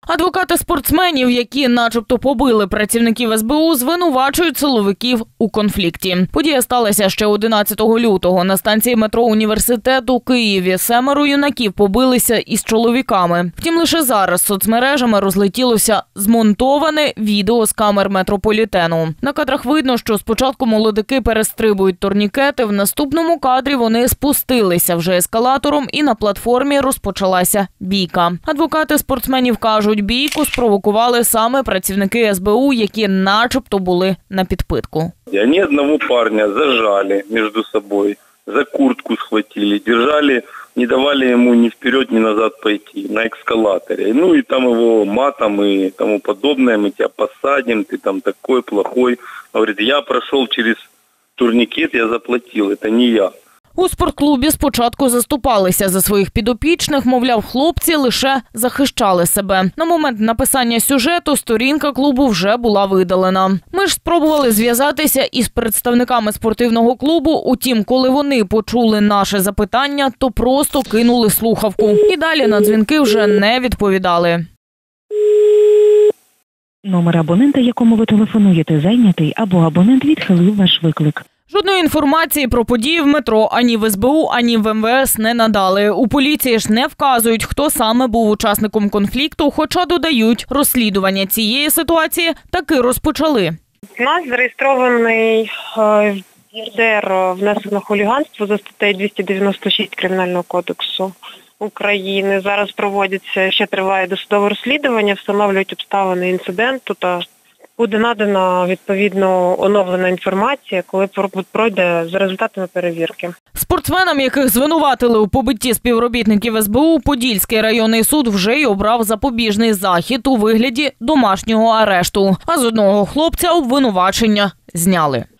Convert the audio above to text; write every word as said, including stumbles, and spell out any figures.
Адвокати спортсменів, які начебто побили працівників ес бе у, звинувачують силовиків у конфлікті. Подія сталася ще одинадцятого лютого. На станції метро «Університет» у Києві семеро юнаків побилися із чоловіками. Втім, лише зараз соцмережами розлетілося змонтоване відео з камер метрополітену. На кадрах видно, що спочатку молодики перестрибують турнікети, в наступному кадрі вони спустилися вже ескалатором і на платформі розпочалася бійка. Адвокати спортсменів кажуть, бійку спровокували саме працівники ес бе у, які начебто були на підпитку. Они одного парня зажали между собой, за куртку схватили, держали, не давали ему ни вперед, ни назад пойти на эскалаторе. Ну и там его матом и тому подобное, мы тебя посадим, ты там такой плохой. Говорит, я прошел через турникет, я заплатил, это не я. У спортклубі спочатку заступалися за своїх підопічних, мовляв, хлопці лише захищали себе. На момент написання сюжету сторінка клубу вже була видалена. Ми ж спробували зв'язатися із представниками спортивного клубу, утім, коли вони почули наше запитання, то просто кинули слухавку. І далі на дзвінки вже не відповідали. Номер абонента, якому ви телефонуєте, зайнятий, або абонент відхилив ваш виклик. Жодної інформації про події в метро ані в ес бе у, ані в ем ве ес не надали. У поліції ж не вказують, хто саме був учасником конфлікту, хоча додають, розслідування цієї ситуації таки розпочали. У нас зареєстрований в є де ер внесено хуліганство за статтею двісті дев'яносто шість Кримінального кодексу України. Зараз проводиться, ще триває досудове розслідування, встановлюють обставини інциденту та буде надана, відповідно, оновлена інформація, коли пройде за результатами перевірки. Спортсменам, яких звинуватили у побитті співробітників ес бе у, Подільський районний суд вже й обрав запобіжний захід у вигляді домашнього арешту. А з одного хлопця обвинувачення зняли.